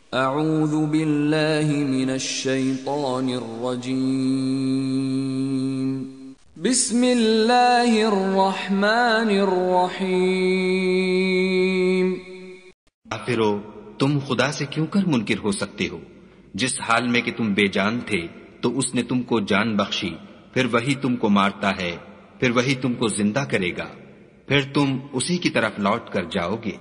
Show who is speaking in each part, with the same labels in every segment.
Speaker 1: اعوذ باللہ من الشیطان الرجیم بسم اللہ الرحمن الرحیم۔
Speaker 2: کافرو، تم خدا سے کیوں کر منکر ہو سکتے ہو؟ جس حال میں کہ تم بے جان تھے تو اس نے تم کو جان بخشی، پھر وہی تم کو مارتا ہے، پھر وہی تم کو زندہ کرے گا، پھر تم اسی کی طرف لوٹ کر جاؤ گے۔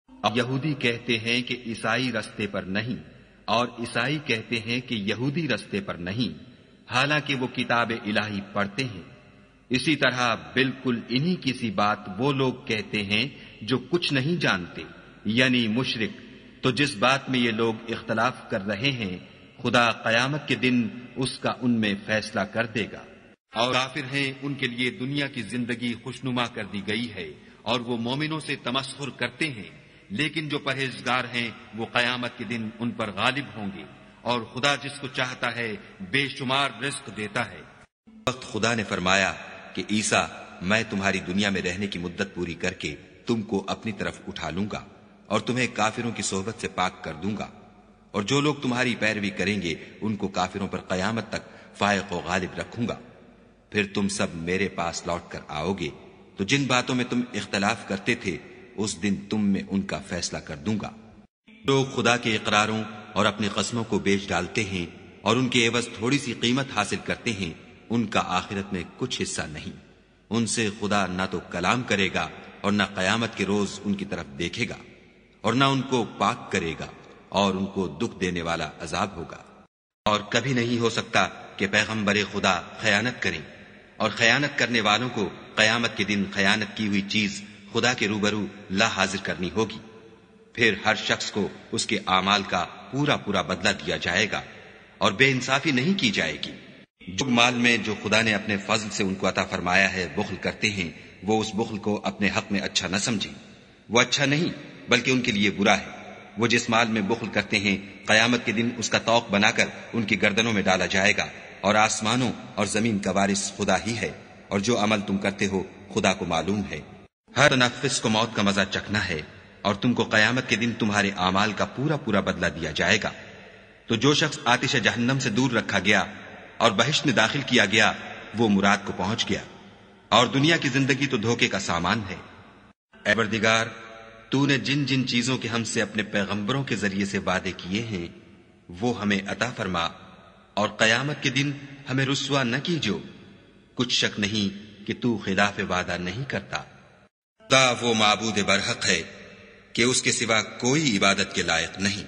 Speaker 2: یہودی کہتے ہیں کہ عیسائی رستے پر نہیں، اور عیسائی کہتے ہیں کہ یہودی رستے پر نہیں، حالانکہ وہ کتاب الہی پڑھتے ہیں۔ اسی طرح بالکل انہی کی سی بات وہ لوگ کہتے ہیں جو کچھ نہیں جانتے، یعنی مشرک۔ تو جس بات میں یہ لوگ اختلاف کر رہے ہیں، خدا قیامت کے دن اس کا ان میں فیصلہ کر دے گا۔ اور کافر ہیں، ان کے لیے دنیا کی زندگی خوشنما کر دی گئی ہے، اور وہ مومنوں سے تمسخر کرتے ہیں، لیکن جو پرہیزگار ہیں وہ قیامت کے دن ان پر غالب ہوں گے، اور خدا جس کو چاہتا ہے بے شمار رزق دیتا ہے۔ وقت خدا نے فرمایا کہ عیسیٰ، میں تمہاری دنیا میں رہنے کی مدت پوری کر کے تم کو اپنی طرف اٹھا لوں گا اور تمہیں کافروں کی صحبت سے پاک کر دوں گا، اور جو لوگ تمہاری پیروی کریں گے ان کو کافروں پر قیامت تک فائق و غالب رکھوں گا۔ پھر تم سب میرے پاس لوٹ کر آؤ گے، تو جن باتوں میں تم اختلاف کرتے تھے اس دن تم میں ان کا فیصلہ کر دوں گا۔ لوگ خدا کے اقراروں اور اپنی قسموں کو بیچ ڈالتے ہیں اور ان کے عوض تھوڑی سی قیمت حاصل کرتے ہیں، ان کا آخرت میں کچھ حصہ نہیں۔ ان سے خدا نہ تو کلام کرے گا اور نہ قیامت کے روز ان کی طرف دیکھے گا، اور نہ ان کو پاک کرے گا، اور ان کو دکھ دینے والا عذاب ہوگا۔ اور کبھی نہیں ہو سکتا کہ پیغمبر خدا خیانت کریں، اور خیانت کرنے والوں کو قیامت کے دن خیانت کی ہوئی چیز خدا کے روبرو لا حاضر کرنی ہوگی۔ پھر ہر شخص کو اس کے اعمال کا پورا پورا بدلہ دیا جائے گا، اور بے انصافی نہیں کی جائے گی۔ جو مال میں جو خدا نے اپنے فضل سے ان کو عطا فرمایا ہے بخل کرتے ہیں، وہ اس بخل کو اپنے حق میں اچھا نہ سمجھیں، وہ اچھا نہیں بلکہ ان کے لیے برا ہے۔ وہ جس مال میں بخل کرتے ہیں قیامت کے دن اس کا طوق بنا کر ان کی گردنوں میں ڈالا جائے گا، اور آسمانوں اور زمین کا وارث خدا ہی ہے، اور جو عمل تم کرتے ہو خدا کو معلوم ہے۔ ہر نفس کو موت کا مزہ چکھنا ہے، اور تم کو قیامت کے دن تمہارے اعمال کا پورا پورا بدلہ دیا جائے گا۔ تو جو شخص آتش جہنم سے دور رکھا گیا اور بہشت میں داخل کیا گیا، وہ مراد کو پہنچ گیا، اور دنیا کی زندگی تو دھوکے کا سامان ہے۔ اے پروردگار، تو نے جن جن چیزوں کے ہم سے اپنے پیغمبروں کے ذریعے سے وعدے کیے ہیں وہ ہمیں عطا فرما، اور قیامت کے دن ہمیں رسوا نہ کیجو۔ کچھ شک نہیں کہ تو خلاف وعدہ نہیں کرتا۔ خدا وہ معبود برحق ہے کہ اس کے سوا کوئی عبادت کے لائق نہیں۔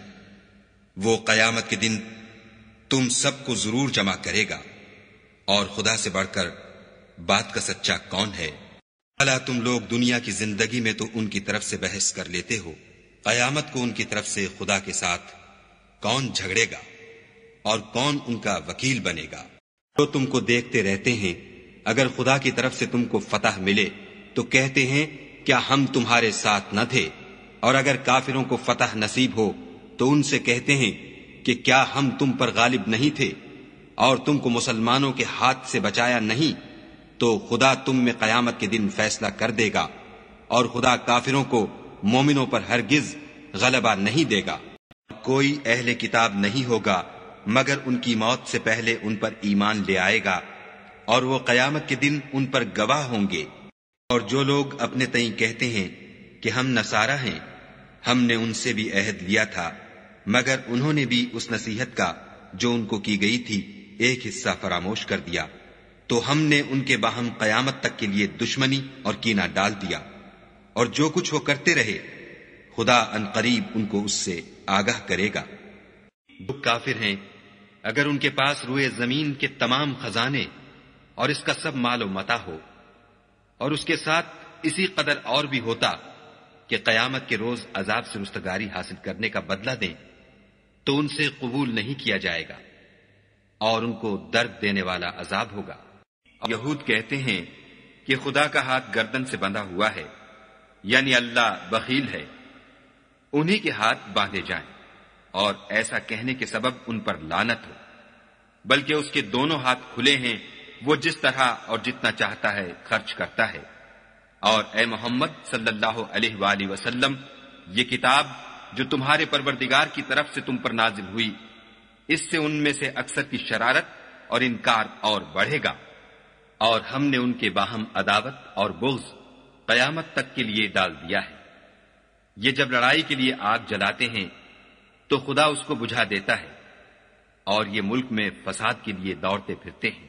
Speaker 2: وہ قیامت کے دن تم سب کو ضرور جمع کرے گا، اور خدا سے بڑھ کر بات کا سچا کون ہے؟ بھلا تم لوگ دنیا کی زندگی میں تو ان کی طرف سے بحث کر لیتے ہو، قیامت کو ان کی طرف سے خدا کے ساتھ کون جھگڑے گا اور کون ان کا وکیل بنے گا؟ تو تم کو دیکھتے رہتے ہیں، اگر خدا کی طرف سے تم کو فتح ملے تو کہتے ہیں کیا ہم تمہارے ساتھ نہ تھے، اور اگر کافروں کو فتح نصیب ہو تو ان سے کہتے ہیں کہ کیا ہم تم پر غالب نہیں تھے اور تم کو مسلمانوں کے ہاتھ سے بچایا نہیں؟ تو خدا تم میں قیامت کے دن فیصلہ کر دے گا، اور خدا کافروں کو مومنوں پر ہرگز غلبہ نہیں دے گا۔ کوئی اہل کتاب نہیں ہوگا مگر ان کی موت سے پہلے ان پر ایمان لے آئے گا، اور وہ قیامت کے دن ان پر گواہ ہوں گے۔ اور جو لوگ اپنے تئیں کہتے ہیں کہ ہم نصارہ ہیں، ہم نے ان سے بھی عہد لیا تھا، مگر انہوں نے بھی اس نصیحت کا جو ان کو کی گئی تھی ایک حصہ فراموش کر دیا، تو ہم نے ان کے باہم قیامت تک کے لیے دشمنی اور کینہ ڈال دیا۔ اور جو کچھ وہ کرتے رہے خدا ان قریب ان کو اس سے آگاہ کرے گا۔ جو کافر ہیں، اگر ان کے پاس روئے زمین کے تمام خزانے اور اس کا سب مال و متاع ہو، اور اس کے ساتھ اسی قدر اور بھی ہوتا کہ قیامت کے روز عذاب سے رستگاری حاصل کرنے کا بدلہ دیں، تو ان سے قبول نہیں کیا جائے گا، اور ان کو درد دینے والا عذاب ہوگا۔ یہود کہتے ہیں کہ خدا کا ہاتھ گردن سے بندھا ہوا ہے، یعنی اللہ بخیل ہے، انہی کے ہاتھ باندھے جائیں، اور ایسا کہنے کے سبب ان پر لعنت ہو، بلکہ اس کے دونوں ہاتھ کھلے ہیں، وہ جس طرح اور جتنا چاہتا ہے خرچ کرتا ہے۔ اور اے محمد صلی اللہ علیہ وآلہ وسلم، یہ کتاب جو تمہارے پروردگار کی طرف سے تم پر نازل ہوئی، اس سے ان میں سے اکثر کی شرارت اور انکار اور بڑھے گا، اور ہم نے ان کے باہم عداوت اور بغض قیامت تک کے لیے ڈال دیا ہے۔ یہ جب لڑائی کے لیے آگ جلاتے ہیں تو خدا اس کو بجھا دیتا ہے، اور یہ ملک میں فساد کے لیے دوڑتے پھرتے ہیں،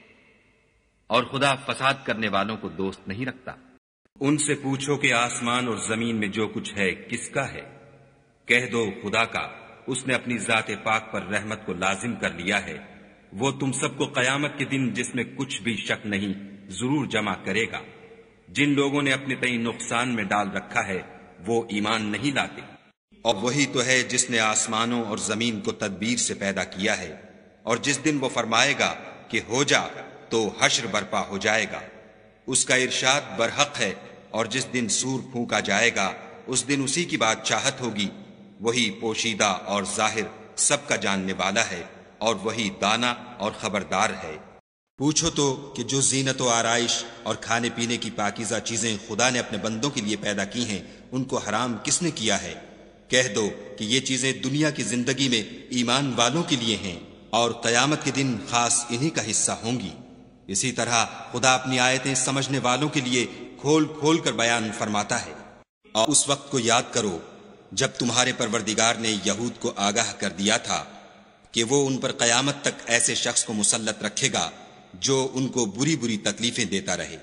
Speaker 2: اور خدا فساد کرنے والوں کو دوست نہیں رکھتا۔
Speaker 3: ان سے پوچھو کہ آسمان اور زمین میں جو کچھ ہے کس کا ہے؟ کہہ دو خدا کا، اس نے اپنی ذات پاک پر رحمت کو لازم کر لیا ہے۔ وہ تم سب کو قیامت کے دن جس میں کچھ بھی شک نہیں ضرور جمع کرے گا۔ جن لوگوں نے اپنے تئیں نقصان میں ڈال رکھا ہے وہ ایمان نہیں لاتے۔
Speaker 2: اور وہی تو ہے جس نے آسمانوں اور زمین کو تدبیر سے پیدا کیا ہے، اور جس دن وہ فرمائے گا کہ ہو جا تو حشر برپا ہو جائے گا۔ اس کا ارشاد برحق ہے، اور جس دن سور پھونکا جائے گا اس دن اسی کی بات چاہت ہوگی۔ وہی پوشیدہ اور ظاہر سب کا جاننے والا ہے، اور وہی دانا اور خبردار ہے۔
Speaker 3: پوچھو تو کہ جو زینت و آرائش اور کھانے پینے کی پاکیزہ چیزیں خدا نے اپنے بندوں کے لیے پیدا کی ہیں ان کو حرام کس نے کیا ہے؟ کہہ دو کہ یہ چیزیں دنیا کی زندگی میں ایمان والوں کے لیے ہیں، اور قیامت کے دن خاص انہی کا حصہ ہوں گی۔ اسی طرح خدا اپنی آیتیں سمجھنے والوں کے لیے کھول کھول کر بیان فرماتا ہے۔ اور اس وقت کو یاد کرو جب تمہارے پروردگار نے یہود کو آگاہ کر دیا تھا کہ وہ ان پر قیامت تک ایسے شخص کو مسلط رکھے گا جو ان کو بری بری تکلیفیں دیتا رہے۔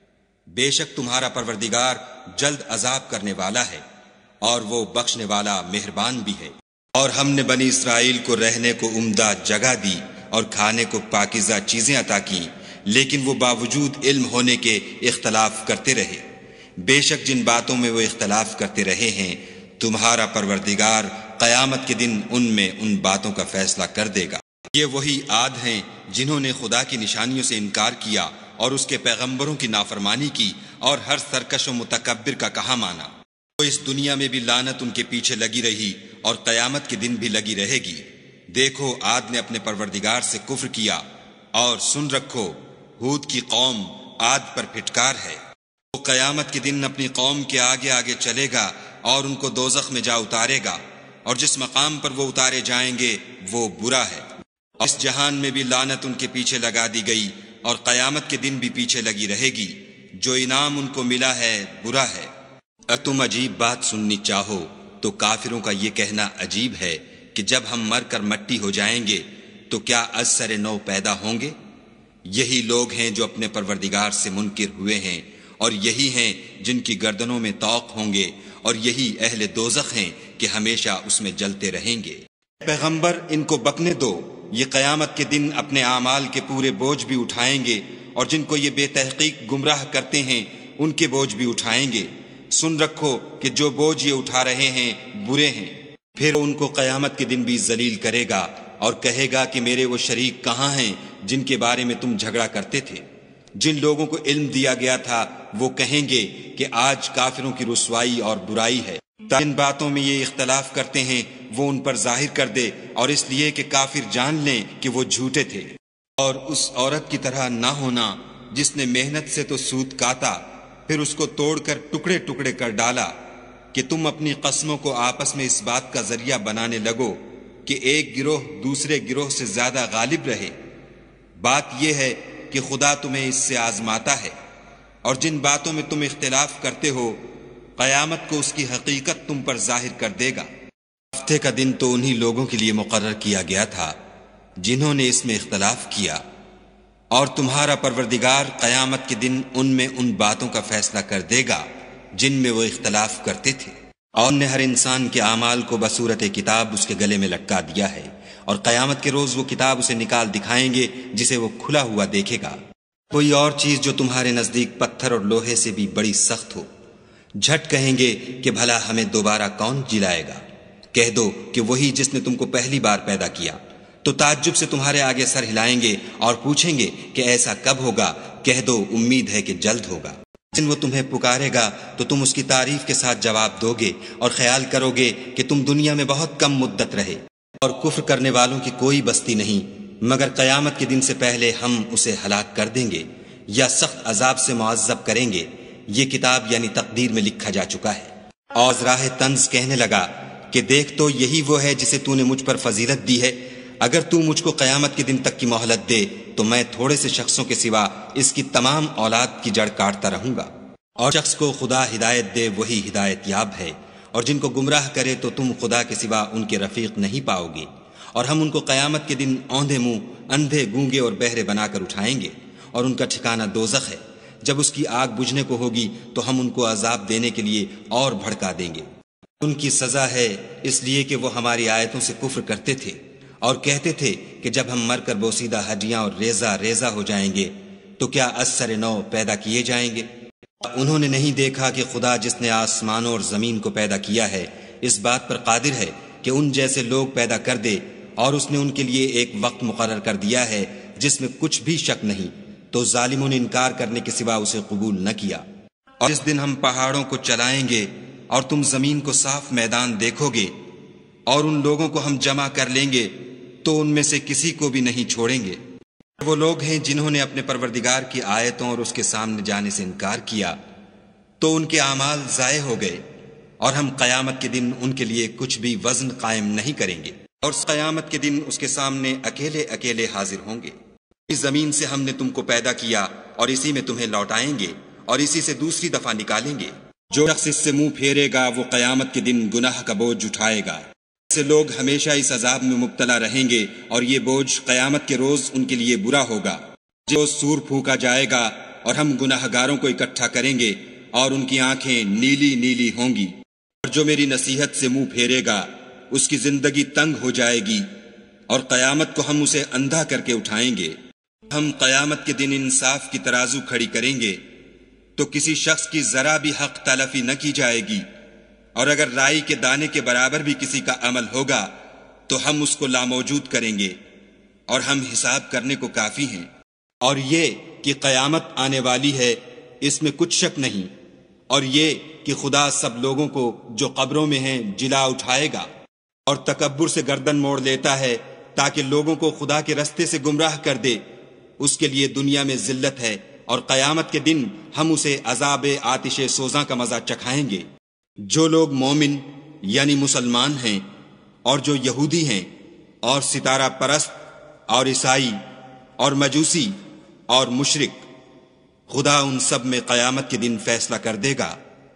Speaker 3: بے شک تمہارا پروردگار جلد عذاب کرنے والا ہے، اور وہ بخشنے والا مہربان بھی ہے۔ اور ہم نے بنی اسرائیل کو رہنے کو عمدہ جگہ دی اور کھانے کو پاکیزہ چیزیں عطا کی، لیکن وہ باوجود علم ہونے کے اختلاف کرتے رہے۔ بے شک جن باتوں میں وہ اختلاف کرتے رہے ہیں تمہارا پروردگار قیامت کے دن ان میں ان باتوں کا فیصلہ کر دے گا۔ یہ وہی عاد ہیں جنہوں نے خدا کی نشانیوں سے انکار کیا اور اس کے پیغمبروں کی نافرمانی کی، اور ہر سرکش و متکبر کا کہا مانا۔ تو اس دنیا میں بھی لعنت ان کے پیچھے لگی رہی اور قیامت کے دن بھی لگی رہے گی۔ دیکھو عاد نے اپنے پروردگار سے کفر کیا، اور سن رکھو ہود کی قوم عاد پر پھٹکار ہے۔ وہ قیامت کے دن اپنی قوم کے آگے آگے چلے گا اور ان کو دوزخ میں جا اتارے گا، اور جس مقام پر وہ اتارے جائیں گے وہ برا ہے۔ اس جہان میں بھی لعنت ان کے پیچھے لگا دی گئی، اور قیامت کے دن بھی پیچھے لگی رہے گی۔ جو انعام ان کو ملا ہے برا ہے۔ اگر تم عجیب بات سننی چاہو تو کافروں کا یہ کہنا عجیب ہے کہ جب ہم مر کر مٹی ہو جائیں گے تو کیا از سر نو پیدا ہوں گے؟ یہی لوگ ہیں جو اپنے پروردگار سے منکر ہوئے ہیں، اور یہی ہیں جن کی گردنوں میں طوق ہوں گے، اور یہی اہل دوزخ ہیں کہ ہمیشہ اس میں جلتے رہیں گے۔ پیغمبر ان کو بکنے دو، یہ قیامت کے دن اپنے اعمال کے پورے بوجھ بھی اٹھائیں گے، اور جن کو یہ بے تحقیق گمراہ کرتے ہیں ان کے بوجھ بھی اٹھائیں گے۔ سن رکھو کہ جو بوجھ یہ اٹھا رہے ہیں برے ہیں۔ پھر ان کو قیامت کے دن بھی ذلیل کرے گا اور کہے گا کہ میرے وہ شریک کہاں ہیں جن کے بارے میں تم جھگڑا کرتے تھے؟ جن لوگوں کو علم دیا گیا تھا وہ کہیں گے کہ آج کافروں کی رسوائی اور برائی ہے۔ جن باتوں میں یہ اختلاف کرتے ہیں وہ ان پر ظاہر کر دے، اور اس لیے کہ کافر جان لیں کہ وہ جھوٹے تھے۔ اور اس عورت کی طرح نہ ہونا جس نے محنت سے تو سود کاتا پھر اس کو توڑ کر ٹکڑے ٹکڑے کر ڈالا، کہ تم اپنی قسموں کو آپس میں اس بات کا ذریعہ بنانے لگو کہ ایک گروہ دوسرے گروہ سے زیادہ غالب رہے۔ بات یہ ہے کہ خدا تمہیں اس سے آزماتا ہے، اور جن باتوں میں تم اختلاف کرتے ہو قیامت کو اس کی حقیقت تم پر ظاہر کر دے گا۔ ہفتے کا دن تو انہی لوگوں کے لیے مقرر کیا گیا تھا جنہوں نے اس میں اختلاف کیا، اور تمہارا پروردگار قیامت کے دن ان میں ان باتوں کا فیصلہ کر دے گا جن میں وہ اختلاف کرتے تھے۔ اور نے ہر انسان کے اعمال کو بصورت کتاب اس کے گلے میں لٹکا دیا ہے، اور قیامت کے روز وہ کتاب اسے نکال دکھائیں گے جسے وہ کھلا ہوا دیکھے گا۔ کوئی اور چیز جو تمہارے نزدیک پتھر اور لوہے سے بھی بڑی سخت ہو، جھٹ کہیں گے کہ بھلا ہمیں دوبارہ کون جلائے گا؟ کہہ دو کہ وہی جس نے تم کو پہلی بار پیدا کیا۔ تو تعجب سے تمہارے آگے سر ہلائیں گے اور پوچھیں گے کہ ایسا کب ہوگا؟ کہہ دو امید ہے کہ جلد ہوگا۔ جن وہ تمہیں پکارے گا تو تم اس کی تعریف کے ساتھ جواب دو گے، اور خیال کرو گے کہ تم دنیا میں بہت کم مدت رہے، اور کفر کرنے والوں کی کوئی بستی نہیں مگر قیامت کے دن سے پہلے ہم اسے ہلاک کر دیں گے یا سخت عذاب سے معذب کریں گے۔ یہ کتاب یعنی تقدیر میں لکھا جا چکا ہے۔ اور راہ طنز کہنے لگا کہ دیکھ تو یہی وہ ہے جسے تو نے مجھ پر فضیلت دی ہے، اگر تو مجھ کو قیامت کے دن تک کی مہلت دے تو میں تھوڑے سے شخصوں کے سوا اس کی تمام اولاد کی جڑ کاٹتا رہوں گا۔ اور شخص کو خدا ہدایت دے وہی ہدایت یاب ہے، اور جن کو گمراہ کرے تو تم خدا کے سوا ان کے رفیق نہیں پاؤ گے۔ اور ہم ان کو قیامت کے دن اوندھے منہ، اندھے، گونگے اور بہرے بنا کر اٹھائیں گے، اور ان کا ٹھکانہ دوزخ ہے۔ جب اس کی آگ بجھنے کو ہوگی تو ہم ان کو عذاب دینے کے لیے اور بھڑکا دیں گے۔ ان کی سزا ہے اس لیے کہ وہ ہماری آیتوں سے کفر کرتے تھے اور کہتے تھے کہ جب ہم مر کر بوسیدہ ہڈیاں اور ریزہ ریزہ ہو جائیں گے تو کیا از سر نو پیدا کیے جائیں گے؟ انہوں نے نہیں دیکھا کہ خدا جس نے آسمانوں اور زمین کو پیدا کیا ہے اس بات پر قادر ہے کہ ان جیسے لوگ پیدا کر دے، اور اس نے ان کے لیے ایک وقت مقرر کر دیا ہے جس میں کچھ بھی شک نہیں، تو ظالموں نے انکار کرنے کے سوا اسے قبول نہ کیا۔ اور اس دن ہم پہاڑوں کو چلائیں گے اور تم زمین کو صاف میدان دیکھو گے، اور ان لوگوں کو ہم جمع کر لیں گے تو ان میں سے کسی کو بھی نہیں چھوڑیں گے۔ وہ لوگ ہیں جنہوں نے اپنے پروردگار کی آیتوں اور اس کے سامنے جانے سے انکار کیا تو ان کے اعمال ضائع ہو گئے، اور ہم قیامت کے دن ان کے لیے کچھ بھی وزن قائم نہیں کریں گے، اور قیامت کے دن اس کے سامنے اکیلے اکیلے حاضر ہوں گے۔ اس زمین سے ہم نے تم کو پیدا کیا اور اسی میں تمہیں لوٹائیں گے اور اسی سے دوسری دفعہ نکالیں گے۔ جو شخص اس سے منہ پھیرے گا وہ قیامت کے دن گناہ کا بوجھ اٹھائے گا۔ ایسے لوگ ہمیشہ اس عذاب میں مبتلا رہیں گے، اور یہ بوجھ قیامت کے روز ان کے لیے برا ہوگا۔ جو سور پھونکا جائے گا اور ہم گناہ گاروں کو اکٹھا کریں گے اور ان کی آنکھیں نیلی نیلی ہوں گی۔ اور جو میری نصیحت سے منہ پھیرے گا اس کی زندگی تنگ ہو جائے گی، اور قیامت کو ہم اسے اندھا کر کے اٹھائیں گے۔ ہم قیامت کے دن انصاف کی ترازو کھڑی کریں گے تو کسی شخص کی ذرا بھی حق تلفی نہ کی جائے گی، اور اگر رائی کے دانے کے برابر بھی کسی کا عمل ہوگا تو ہم اس کو لاموجود کریں گے، اور ہم حساب کرنے کو کافی ہیں۔ اور یہ کہ قیامت آنے والی ہے اس میں کچھ شک نہیں، اور یہ کہ خدا سب لوگوں کو جو قبروں میں ہیں جلا اٹھائے گا، اور تکبر سے گردن موڑ لیتا ہے تاکہ لوگوں کو خدا کے رستے سے گمراہ کر دے، اس کے لیے دنیا میں ذلت ہے، اور قیامت کے دن ہم اسے عذاب آتش سوزاں کا مزہ چکھائیں گے۔ جو لوگ مومن یعنی مسلمان ہیں اور جو یہودی ہیں اور ستارہ پرست اور عیسائی اور مجوسی اور مشرک، خدا ان سب میں قیامت کے دن فیصلہ کر دے گا۔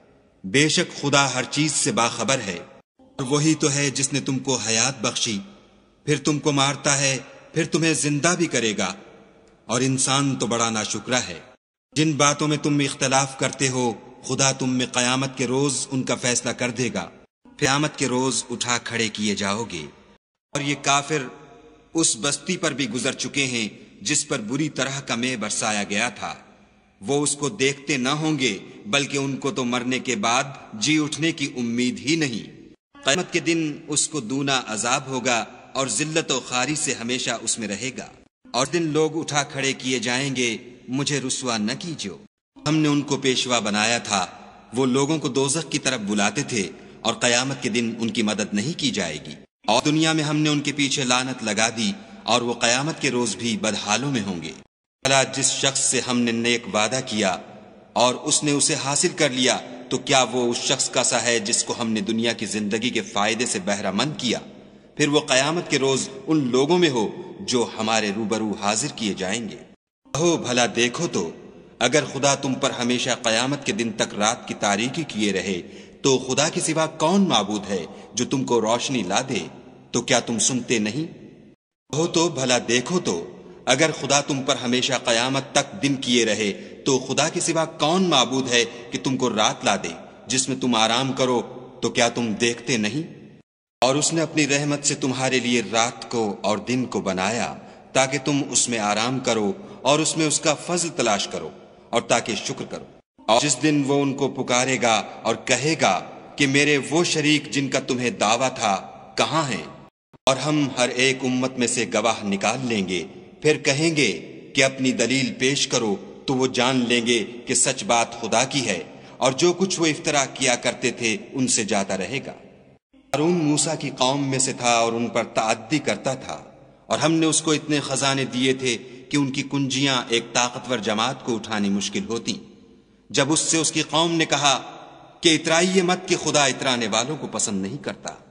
Speaker 3: بے شک خدا ہر چیز سے باخبر ہے، اور وہی تو ہے جس نے تم کو حیات بخشی، پھر تم کو مارتا ہے، پھر تمہیں زندہ بھی کرے گا، اور انسان تو بڑا ناشکرا ہے۔ جن باتوں میں تم اختلاف کرتے ہو خدا تم میں قیامت کے روز ان کا فیصلہ کر دے گا۔ قیامت کے روز اٹھا کھڑے کیے جاؤ گے، اور یہ کافر اس بستی پر بھی گزر چکے ہیں جس پر بری طرح کا مے برسایا گیا تھا۔ وہ اس کو دیکھتے نہ ہوں گے بلکہ ان کو تو مرنے کے بعد جی اٹھنے کی امید ہی نہیں۔ قیامت کے دن اس کو دونا عذاب ہوگا اور ذلت و خواری سے ہمیشہ اس میں رہے گا۔ اور دن لوگ اٹھا کھڑے کیے جائیں گے، مجھے رسوا نہ کیجو، ہم نے ان کو پیشوا بنایا تھا۔ وہ لوگوں کو دوزخ کی طرف بلاتے تھے، اور قیامت کے دن ان کی مدد نہیں کی جائے گی۔ اور دنیا میں ہم نے ان کے پیچھے لعنت لگا دی، اور وہ قیامت کے روز بھی بدحالوں میں ہوں گے۔ بھلا جس شخص سے ہم نے نیک وعدہ کیا اور اس نے اسے حاصل کر لیا تو کیا وہ اس شخص کا سا ہے جس کو ہم نے دنیا کی زندگی کے فائدے سے بہرہ مند کیا؟ پھر وہ قیامت کے روز ان لوگوں میں ہو جو ہمارے روبرو حاضر کیے جائیں گے۔ کہو بھلا دیکھو تو اگر خدا تم پر ہمیشہ قیامت کے دن تک رات کی تاریکی کیے رہے تو خدا کے سوا کون معبود ہے جو تم کو روشنی لا دے؟ تو کیا تم سنتے نہیں؟ کہو تو بھلا دیکھو تو اگر خدا تم پر ہمیشہ قیامت تک دن کیے رہے تو خدا کے سوا کون معبود ہے کہ تم کو رات لا دے جس میں تم آرام کرو؟ تو کیا تم دیکھتے نہیں؟ اور اس نے اپنی رحمت سے تمہارے لیے رات کو اور دن کو بنایا تاکہ تم اس میں آرام کرو اور اس میں اس کا فضل تلاش کرو اور تاکہ شکر کرو۔ اور جس دن وہ ان کو پکارے گا اور کہے گا کہ میرے وہ شریک جن کا تمہیں دعویٰ تھا کہاں ہیں؟ اور ہم ہر ایک امت میں سے گواہ نکال لیں گے، پھر کہیں گے کہ اپنی دلیل پیش کرو، تو وہ جان لیں گے کہ سچ بات خدا کی ہے، اور جو کچھ وہ افترا کیا کرتے تھے ان سے جاتا رہے گا۔ ہارون موسیٰ کی قوم میں سے تھا اور ان پر تعدی کرتا تھا، اور ہم نے اس کو اتنے خزانے دیے تھے کہ ان کی کنجیاں ایک طاقتور جماعت کو اٹھانی مشکل ہوتی۔ جب اس سے اس کی قوم نے کہا کہ اترائیے مت کہ خدا اترانے والوں کو پسند نہیں کرتا،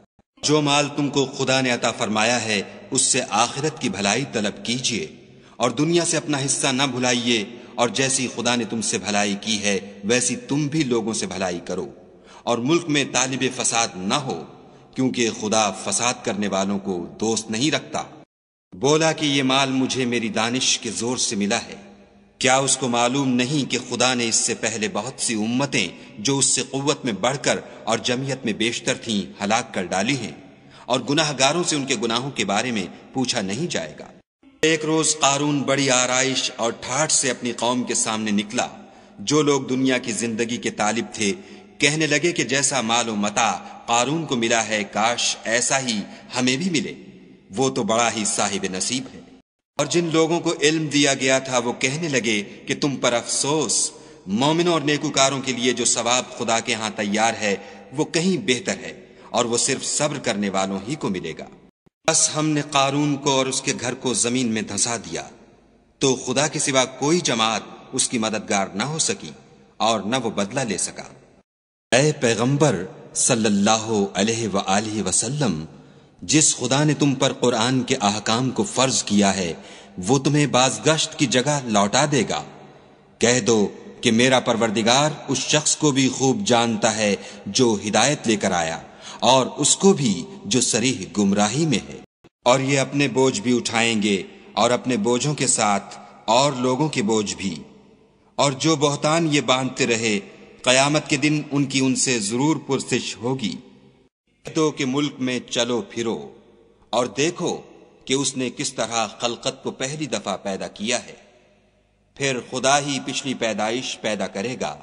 Speaker 3: جو مال تم کو خدا نے عطا فرمایا ہے اس سے آخرت کی بھلائی طلب کیجیے اور دنیا سے اپنا حصہ نہ بھلائیے، اور جیسی خدا نے تم سے بھلائی کی ہے ویسی تم بھی لوگوں سے بھلائی کرو، اور ملک میں طالب فساد نہ ہو، کیونکہ خدا فساد کرنے والوں کو دوست نہیں رکھتا۔ بولا کہ یہ مال مجھے میری دانش کے زور سے ملا ہے، کیا اس کو معلوم نہیں کہ خدا نے اس سے پہلے بہت سی امتیں جو اس سے قوت میں بڑھ کر اور جمعیت میں بیشتر تھیں ہلاک کر ڈالی ہیں، اور گناہ گاروں سے ان کے گناہوں کے بارے میں پوچھا نہیں جائے گا۔ ایک روز قارون بڑی آرائش اور ٹھاٹھ سے اپنی قوم کے سامنے نکلا۔ جو لوگ دنیا کی زندگی کے طالب تھے کہنے لگے کہ جیسا مال و متاع قارون کو ملا ہے کاش ایسا ہی ہمیں بھی ملے، وہ تو بڑا ہی صاحب نصیب ہے۔ اور جن لوگوں کو علم دیا گیا تھا وہ کہنے لگے کہ تم پر افسوس، مومنوں اور نیکوکاروں کے لیے جو ثواب خدا کے ہاں تیار ہے وہ کہیں بہتر ہے، اور وہ صرف صبر کرنے والوں ہی کو ملے گا۔ بس ہم نے قارون کو اور اس کے گھر کو زمین میں دھنسا دیا، تو خدا کے سوا کوئی جماعت اس کی مددگار نہ ہو سکی اور نہ وہ بدلہ لے سکا۔ اے پیغمبر صلی اللہ علیہ وآلہ وسلم، جس خدا نے تم پر قرآن کے احکام کو فرض کیا ہے وہ تمہیں بازگشت کی جگہ لوٹا دے گا۔ کہہ دو کہ میرا پروردگار اس شخص کو بھی خوب جانتا ہے جو ہدایت لے کر آیا، اور اس کو بھی جو صریح گمراہی میں ہے۔ اور یہ اپنے بوجھ بھی اٹھائیں گے اور اپنے بوجھوں کے ساتھ اور لوگوں کے بوجھ بھی، اور جو بہتان یہ باندھتے رہے قیامت کے دن ان کی ان سے ضرور پرسش ہوگی۔ تو کہ ملک میں چلو پھرو اور دیکھو کہ اس نے کس طرح خلقت کو پہلی دفعہ پیدا کیا ہے، پھر خدا ہی پچھلی پیدائش پیدا کرے گا،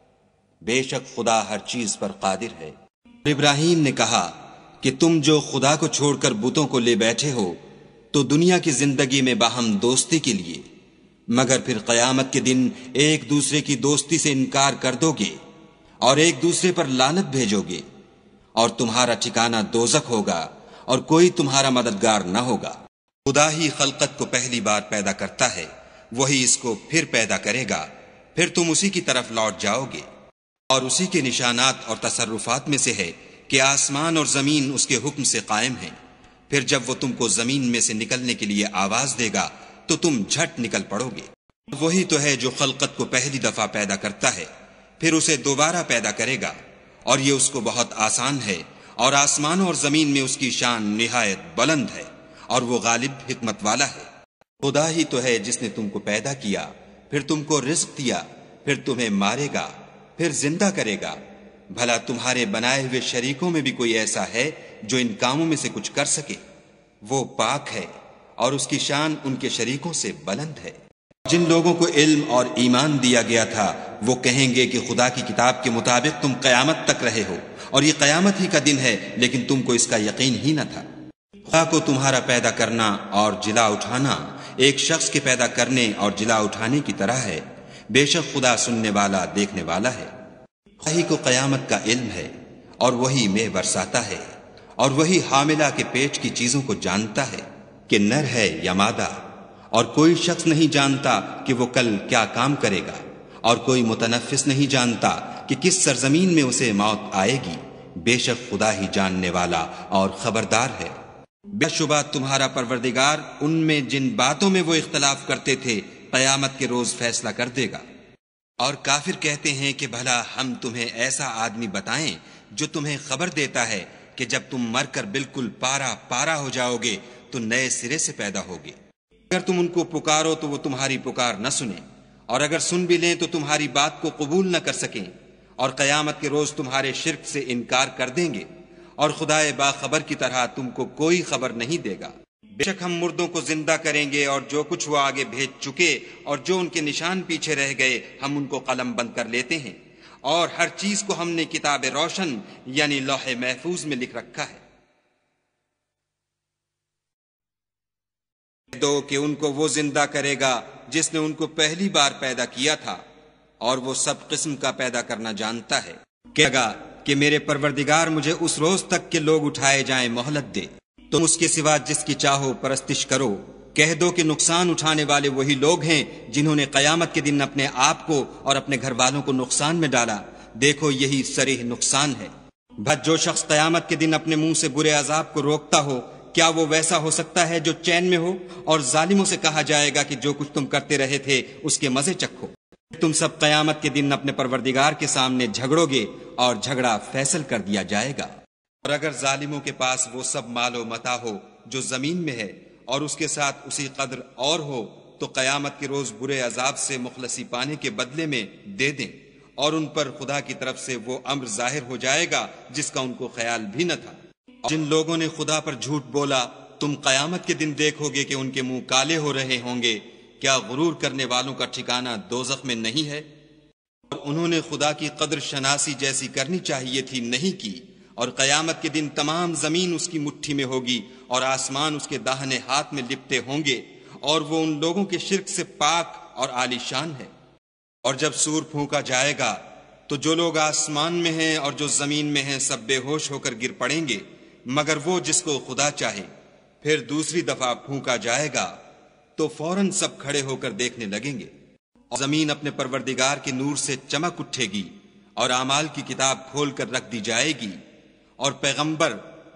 Speaker 3: بے شک خدا ہر چیز پر قادر ہے۔ ابراہیم نے کہا کہ تم جو خدا کو چھوڑ کر بتوں کو لے بیٹھے ہو تو دنیا کی زندگی میں باہم دوستی کے لیے، مگر پھر قیامت کے دن ایک دوسرے کی دوستی سے انکار کر دو گے اور ایک دوسرے پر لعنت بھیجو گے، اور تمہارا ٹھکانہ دوزخ ہوگا اور کوئی تمہارا مددگار نہ ہوگا۔ خدا ہی خلقت کو پہلی بار پیدا کرتا ہے، وہی اس کو پھر پیدا کرے گا، پھر تم اسی کی طرف لوٹ جاؤ گے۔ اور اسی کے نشانات اور تصرفات میں سے ہے کہ آسمان اور زمین اس کے حکم سے قائم ہیں، پھر جب وہ تم کو زمین میں سے نکلنے کے لیے آواز دے گا تو تم جھٹ نکل پڑو گے۔ وہی تو ہے جو خلقت کو پہلی دفعہ پیدا کرتا ہے، پھر اسے دوبارہ پیدا کرے گا، اور یہ اس کو بہت آسان ہے، اور آسمانوں اور زمین میں اس کی شان نہایت بلند ہے، اور وہ غالب حکمت والا ہے۔ خدا ہی تو ہے جس نے تم کو پیدا کیا، پھر تم کو رزق دیا، پھر تمہیں مارے گا، پھر زندہ کرے گا۔ بھلا تمہارے بنائے ہوئے شریکوں میں بھی کوئی ایسا ہے جو ان کاموں میں سے کچھ کر سکے؟ وہ پاک ہے اور اس کی شان ان کے شریکوں سے بلند ہے۔ جن لوگوں کو علم اور ایمان دیا گیا تھا وہ کہیں گے کہ خدا کی کتاب کے مطابق تم قیامت تک رہے ہو، اور یہ قیامت ہی کا دن ہے، لیکن تم کو اس کا یقین ہی نہ تھا۔ خدا کو تمہارا پیدا کرنا اور جلا اٹھانا ایک شخص کے پیدا کرنے اور جلا اٹھانے کی طرح ہے، بے شک خدا سننے والا دیکھنے والا ہے۔ وہی کو قیامت کا علم ہے، اور وہی مے برساتا ہے، اور وہی حاملہ کے پیٹ کی چیزوں کو جانتا ہے کہ نر ہے یا مادہ، اور کوئی شخص نہیں جانتا کہ وہ کل کیا کام کرے گا، اور کوئی متنفس نہیں جانتا کہ کس سرزمین میں اسے موت آئے گی، بے شک خدا ہی جاننے والا اور خبردار ہے۔ بے شبہ تمہارا پروردگار ان میں جن باتوں میں وہ اختلاف کرتے تھے قیامت کے روز فیصلہ کر دے گا۔ اور کافر کہتے ہیں کہ بھلا ہم تمہیں ایسا آدمی بتائیں جو تمہیں خبر دیتا ہے کہ جب تم مر کر بالکل پارا پارا ہو جاؤ گے تو نئے سرے سے پیدا ہوگے۔ اگر تم ان کو پکارو تو وہ تمہاری پکار نہ سنیں، اور اگر سن بھی لیں تو تمہاری بات کو قبول نہ کر سکیں، اور قیامت کے روز تمہارے شرک سے انکار کر دیں گے، اور خدائے باخبر کی طرح تم کو کوئی خبر نہیں دے گا۔ بے شک ہم مردوں کو زندہ کریں گے، اور جو کچھ وہ آگے بھیج چکے اور جو ان کے نشان پیچھے رہ گئے ہم ان کو قلم بند کر لیتے ہیں، اور ہر چیز کو ہم نے کتاب روشن یعنی لوح محفوظ میں لکھ رکھا ہے۔ دو کہ ان کو وہ زندہ کرے گا جس نے ان کو پہلی بار پیدا کیا تھا، اور وہ سب قسم کا پیدا کرنا جانتا ہے۔ کہے گا کہ میرے پروردگار مجھے اس روز تک کہ لوگ اٹھائے جائیں مہلت دے، تم اس کے سوا جس کی چاہو پرستش کرو۔ کہہ دو کہ نقصان اٹھانے والے وہی لوگ ہیں جنہوں نے قیامت کے دن اپنے آپ کو اور اپنے گھر والوں کو نقصان میں ڈالا، دیکھو یہی صریح نقصان ہے۔ بس جو شخص قیامت کے دن اپنے منہ سے برے عذاب کو روکتا ہو، کیا وہ ویسا ہو سکتا ہے جو چین میں ہو؟ اور ظالموں سے کہا جائے گا کہ جو کچھ تم کرتے رہے تھے اس کے مزے چکھو۔ تم سب قیامت کے دن اپنے پروردگار کے سامنے جھگڑو گے اور جھگڑا فیصل کر دیا جائے گا۔ اور اگر ظالموں کے پاس وہ سب مال و متاع ہو جو زمین میں ہے اور اس کے ساتھ اسی قدر اور ہو، تو قیامت کے روز برے عذاب سے مخلصی پانے کے بدلے میں دے دیں، اور ان پر خدا کی طرف سے وہ امر ظاہر ہو جائے گا جس کا ان کو خیال بھی نہ تھا۔ جن لوگوں نے خدا پر جھوٹ بولا، تم قیامت کے دن دیکھو گے کہ ان کے منہ کالے ہو رہے ہوں گے۔ کیا غرور کرنے والوں کا ٹھکانہ دوزخ میں نہیں ہے؟ اور انہوں نے خدا کی قدر شناسی جیسی کرنی چاہیے تھی، نہیں کی۔ اور قیامت کے دن تمام زمین اس کی مٹھی میں ہوگی اور آسمان اس کے داہنے ہاتھ میں لپٹے ہوں گے، اور وہ ان لوگوں کے شرک سے پاک اور عالی شان ہے۔ اور جب سور پھونکا جائے گا تو جو لوگ آسمان میں ہیں اور جو زمین میں ہیں سب بے ہوش ہو کر گر پڑیں گے، مگر وہ جس کو خدا چاہے۔ پھر دوسری دفعہ پھونکا جائے گا تو فوراً سب کھڑے ہو کر دیکھنے لگیں گے، اور زمین اپنے پروردگار کے نور سے چمک اٹھے گی، اور اعمال کی کتاب کھول کر رکھ دی جائے گی، اور پیغمبر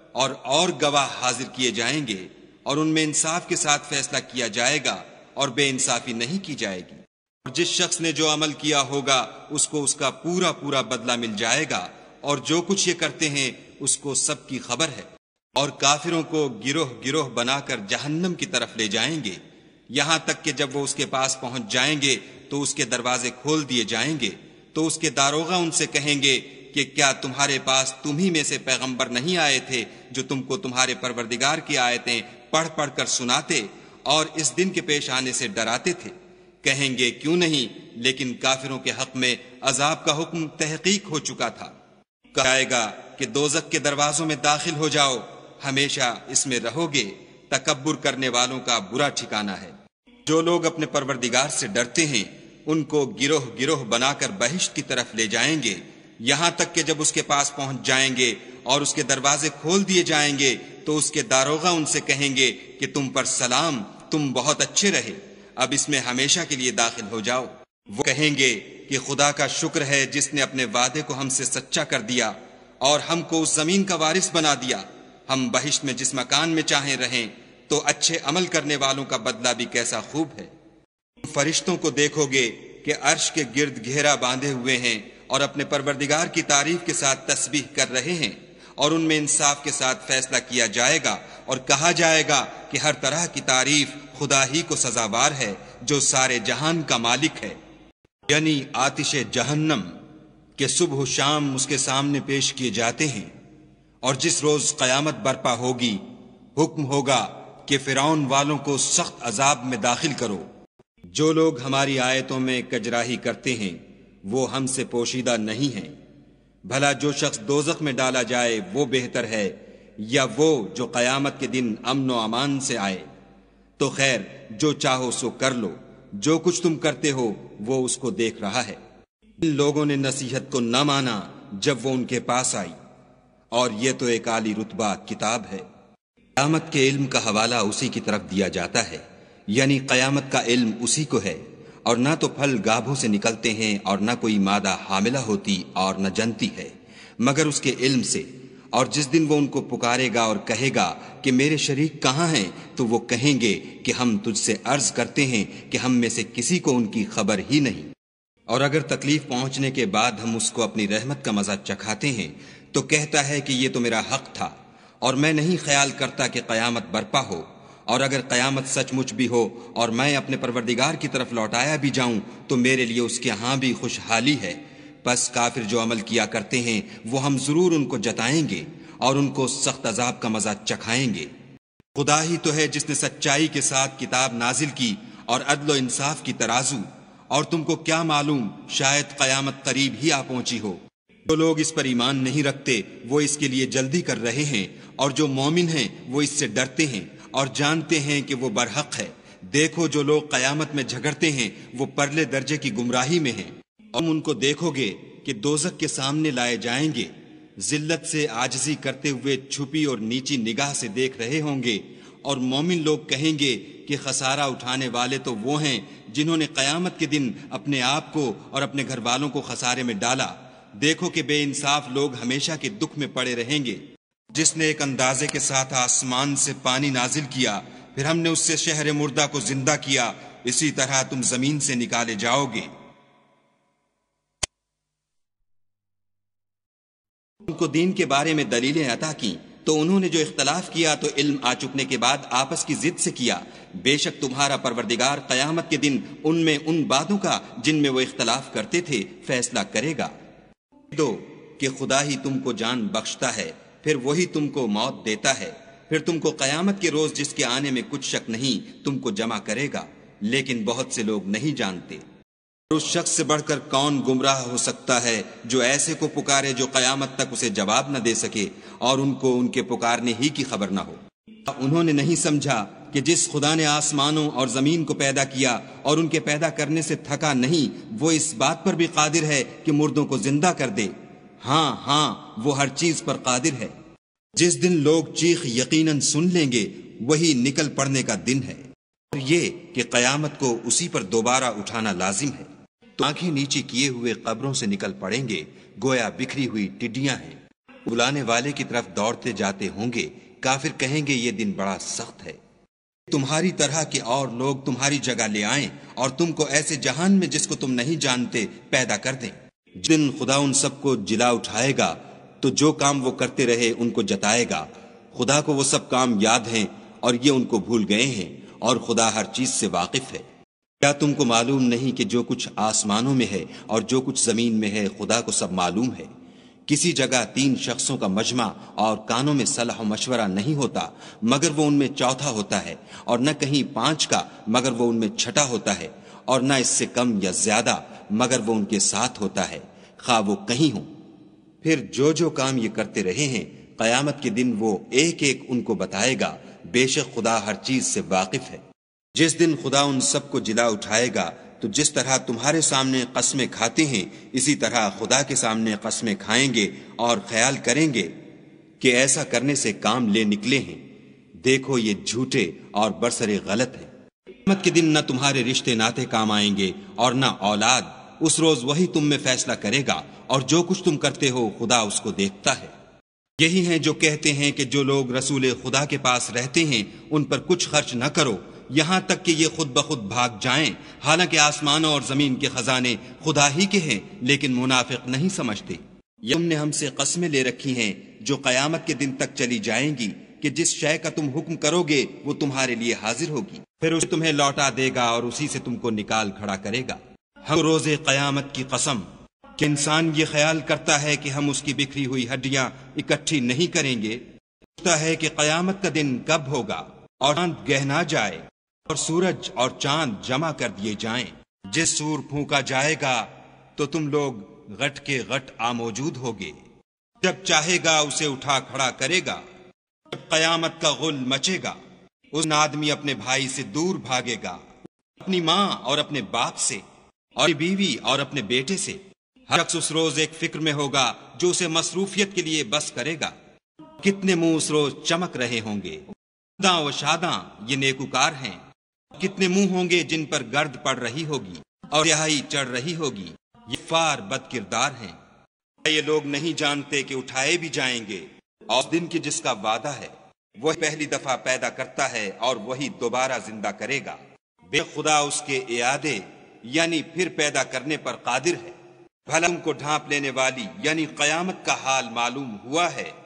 Speaker 3: اور گواہ حاضر کیے جائیں گے، اور ان میں انصاف کے ساتھ فیصلہ کیا جائے گا اور بے انصافی نہیں کی جائے گی۔ اور جس شخص نے جو عمل کیا ہوگا اس کو اس کا پورا پورا بدلہ مل جائے گا، اور جو کچھ یہ کرتے ہیں اس کو سب کی خبر ہے۔ اور کافروں کو گروہ گروہ بنا کر جہنم کی طرف لے جائیں گے، یہاں تک کہ جب وہ اس کے پاس پہنچ جائیں گے تو اس کے دروازے کھول دیے جائیں گے، تو اس کے داروغہ ان سے کہیں گے کہ کیا تمہارے پاس تم ہی میں سے پیغمبر نہیں آئے تھے جو تم کو تمہارے پروردگار کی آیتیں پڑھ پڑھ کر سناتے اور اس دن کے پیش آنے سے ڈراتے تھے؟ کہیں گے کیوں نہیں، لیکن کافروں کے حق میں عذاب کا حکم تحقیق ہو چکا تھا۔ کہا جائے گا کہ دوزخ کے دروازوں میں داخل ہو جاؤ، ہمیشہ اس میں رہو گے، تکبر کرنے والوں کا برا ٹھکانہ ہے۔ جو لوگ اپنے پروردگار سے ڈرتے ہیں ان کو گروہ گروہ بنا کر بہشت کی طرف لے جائیں گے، یہاں تک کہ جب اس کے پاس پہنچ جائیں گے اور اس کے دروازے کھول دیے جائیں گے تو اس کے داروغہ ان سے کہیں گے کہ تم پر سلام، تم بہت اچھے رہے، اب اس میں ہمیشہ کے لیے داخل ہو جاؤ۔ وہ کہیں گے کہ خدا کا شکر ہے جس نے اپنے وعدے کو ہم سے سچا کر دیا اور ہم کو اس زمین کا وارث بنا دیا، ہم بہشت میں جس مکان میں چاہیں رہیں، تو اچھے عمل کرنے والوں کا بدلہ بھی کیسا خوب ہے۔ فرشتوں کو دیکھو گے کہ عرش کے گرد گھیرا باندھے ہوئے ہیں اور اپنے پروردگار کی تعریف کے ساتھ تسبیح کر رہے ہیں، اور ان میں انصاف کے ساتھ فیصلہ کیا جائے گا، اور کہا جائے گا کہ ہر طرح کی تعریف خدا ہی کو سزاوار ہے جو سارے جہان کا مالک ہے۔ یعنی آتش جہنم کہ صبح و شام اس کے سامنے پیش کیے جاتے ہیں، اور جس روز قیامت برپا ہوگی حکم ہوگا کہ فرعون والوں کو سخت عذاب میں داخل کرو۔ جو لوگ ہماری آیتوں میں کجراہی کرتے ہیں وہ ہم سے پوشیدہ نہیں ہیں۔ بھلا جو شخص دوزخ میں ڈالا جائے وہ بہتر ہے یا وہ جو قیامت کے دن امن و امان سے آئے؟ تو خیر، جو چاہو سو کر لو، جو کچھ تم کرتے ہو وہ اس کو دیکھ رہا ہے۔ ان لوگوں نے نصیحت کو نہ مانا جب وہ ان کے پاس آئی، اور یہ تو ایک عالی رتبہ کتاب ہے۔ قیامت کے علم کا حوالہ اسی کی طرف دیا جاتا ہے، یعنی قیامت کا علم اسی کو ہے، اور نہ تو پھل گابھوں سے نکلتے ہیں اور نہ کوئی مادہ حاملہ ہوتی اور نہ جنتی ہے، مگر اس کے علم سے۔ اور جس دن وہ ان کو پکارے گا اور کہے گا کہ میرے شریک کہاں ہیں، تو وہ کہیں گے کہ ہم تجھ سے عرض کرتے ہیں کہ ہم میں سے کسی کو ان کی خبر ہی نہیں۔ اور اگر تکلیف پہنچنے کے بعد ہم اس کو اپنی رحمت کا مزہ چکھاتے ہیں تو کہتا ہے کہ یہ تو میرا حق تھا، اور میں نہیں خیال کرتا کہ قیامت برپا ہو۔ اور اگر قیامت سچ مچ بھی ہو اور میں اپنے پروردگار کی طرف لوٹایا بھی جاؤں تو میرے لیے اس کے ہاں بھی خوشحالی ہے۔ پس کافر جو عمل کیا کرتے ہیں وہ ہم ضرور ان کو جتائیں گے اور ان کو سخت عذاب کا مزہ چکھائیں گے۔ خدا ہی تو ہے جس نے سچائی کے ساتھ کتاب نازل کی اور عدل و انصاف کی ترازو، اور تم کو کیا معلوم شاید قیامت قریب ہی آ پہنچی ہو۔ جو لوگ اس پر ایمان نہیں رکھتے وہ اس کے لیے جلدی کر رہے ہیں، اور جو مومن ہیں وہ اس سے ڈرتے ہیں اور جانتے ہیں کہ وہ برحق ہے۔ دیکھو جو لوگ قیامت میں جھگڑتے ہیں وہ پرلے درجے کی گمراہی میں ہیں۔ اور ان کو دیکھو گے کہ دوزخ کے سامنے لائے جائیں گے، ذلت سے عاجزی کرتے ہوئے چھپی اور نیچی نگاہ سے دیکھ رہے ہوں گے، اور مومن لوگ کہیں گے کہ خسارہ اٹھانے والے تو وہ ہیں جنہوں نے قیامت کے دن اپنے آپ کو اور اپنے گھر والوں کو خسارے میں ڈالا۔ دیکھو کہ بے انصاف لوگ ہمیشہ کے دکھ میں پڑے رہیں گے۔ جس نے ایک اندازے کے ساتھ آسمان سے پانی نازل کیا، پھر ہم نے اس سے شہر مردہ کو زندہ کیا، اسی طرح تم زمین سے نکالے جاؤ گے۔ ان کو دین کے بارے میں دلیلیں عطا کی تو انہوں نے جو اختلاف کیا تو علم آ چکنے کے بعد آپس کی ضد سے کیا۔ بے شک تمہارا پروردگار قیامت کے دن ان میں ان باتوں کا جن میں وہ اختلاف کرتے تھے فیصلہ کرے گا۔ دو کہ خدا ہی تم کو جان بخشتا ہے، پھر وہی تم کو موت دیتا ہے، پھر تم کو قیامت کے روز جس کے آنے میں کچھ شک نہیں تم کو جمع کرے گا، لیکن بہت سے لوگ نہیں جانتے۔ اس شخص سے بڑھ کر کون گمراہ ہو سکتا ہے جو ایسے کو پکارے جو قیامت تک اسے جواب نہ دے سکے اور ان کو ان کے پکارنے ہی کی خبر نہ ہو۔ انہوں نے نہیں سمجھا کہ جس خدا نے آسمانوں اور زمین کو پیدا کیا اور ان کے پیدا کرنے سے تھکا نہیں، وہ اس بات پر بھی قادر ہے کہ مردوں کو زندہ کر دے۔ ہاں ہاں، وہ ہر چیز پر قادر ہے۔ جس دن لوگ چیخ یقیناً سن لیں گے وہی نکل پڑنے کا دن ہے، اور یہ کہ قیامت کو اسی پر دوبارہ اٹھانا لازم ہے۔ تو آنکھیں نیچے کیے ہوئے قبروں سے نکل پڑیں گے گویا بکھری ہوئی ٹڈیاں ہیں۔ بلانے والے کی طرف دوڑتے جاتے ہوں گے، کافر کہیں گے یہ دن بڑا سخت ہے۔ تمہاری طرح کے اور لوگ تمہاری جگہ لے آئیں اور تم کو ایسے جہان میں جس کو تم نہیں جانتے پیدا کر دیں۔ جس دن خدا ان سب کو جلا اٹھائے گا تو جو کام وہ کرتے رہے ان کو جتائے گا۔ خدا کو وہ سب کام یاد ہیں اور یہ ان کو بھول گئے ہیں، اور خدا ہر چیز سے واقف ہے۔ کیا تم کو معلوم نہیں کہ جو کچھ آسمانوں میں ہے اور جو کچھ زمین میں ہے خدا کو سب معلوم ہے؟ کسی جگہ 3 شخصوں کا مجمع اور کانوں میں صلاح و مشورہ نہیں ہوتا مگر وہ ان میں چوتھا ہوتا ہے، اور نہ کہیں 5 کا مگر وہ ان میں چھٹا ہوتا ہے، اور نہ اس سے کم یا زیادہ مگر وہ ان کے ساتھ ہوتا ہے، خواہ وہ کہیں ہوں۔ پھر جو جو کام یہ کرتے رہے ہیں قیامت کے دن وہ ایک ایک ان کو بتائے گا، بے شک خدا ہر چیز سے واقف ہے۔ جس دن خدا ان سب کو جلا اٹھائے گا تو جس طرح تمہارے سامنے قسمیں کھاتے ہیں اسی طرح خدا کے سامنے قسمیں کھائیں گے اور خیال کریں گے کہ ایسا کرنے سے کام لے نکلے ہیں۔ دیکھو یہ جھوٹے اور برسرے غلط ہیں۔ قیامت کے دن نہ تمہارے رشتے ناتے کام آئیں گے اور نہ اولاد، اس روز وہی تم میں فیصلہ کرے گا، اور جو کچھ تم کرتے ہو خدا اس کو دیکھتا ہے۔ یہی ہیں جو کہتے ہیں کہ جو لوگ رسول خدا کے پاس رہتے ہیں ان پر کچھ خرچ نہ کرو، یہاں تک کہ یہ خود بخود بھاگ جائیں، حالانکہ آسمانوں اور زمین کے خزانے خدا ہی کے ہیں، لیکن منافق نہیں سمجھتے۔ تم نے ہم سے قسمیں لے رکھی ہیں جو قیامت کے دن تک چلی جائیں گی کہ جس شے کا تم حکم کرو گے وہ تمہارے لیے حاضر ہوگی، پھر اسے تمہیں لوٹا دے گا اور اسی سے تم کو نکال کھڑا کرے گا۔ ہم روز قیامت کی قسم کہ انسان یہ خیال کرتا ہے کہ ہم اس کی بکھری ہوئی ہڈیاں اکٹھی نہیں کریں گے، پوچھتا ہے کہ قیامت کا دن کب ہوگا اور چاند گہنا جائے اور سورج اور چاند جمع کر دیے جائیں۔ جس سور پھونکا جائے گا تو تم لوگ غٹ کے غٹ موجود ہوگے، جب چاہے گا اسے اٹھا کھڑا کرے گا۔ جب قیامت کا غل مچے گا اس آدمی اپنے بھائی سے دور بھاگے گا، اپنی ماں اور اپنے باپ سے، اور بیوی اور اپنے بیٹے سے۔ ہر شخص اس روز ایک فکر میں ہوگا جو اسے مصروفیت کے لیے بس کرے گا۔ کتنے منہ اس روز چمک رہے ہوں گے، خداں و شاداں یہ نیکوکار ہیں۔ کتنے منہ ہوں گے جن پر گرد پڑ رہی ہوگی اور سیاہی چڑھ رہی ہوگی، یہ فار بد کردار ہیں۔ یہ لوگ نہیں جانتے کہ اٹھائے بھی جائیں گے، اور اس دن کی جس کا وعدہ ہے وہ پہلی دفعہ پیدا کرتا ہے اور وہی دوبارہ زندہ کرے گا۔ بے خدا اس کے اعادے یعنی پھر پیدا کرنے پر قادر ہے۔ بھلا ان کو ڈھانپ لینے والی یعنی قیامت کا حال معلوم ہوا ہے؟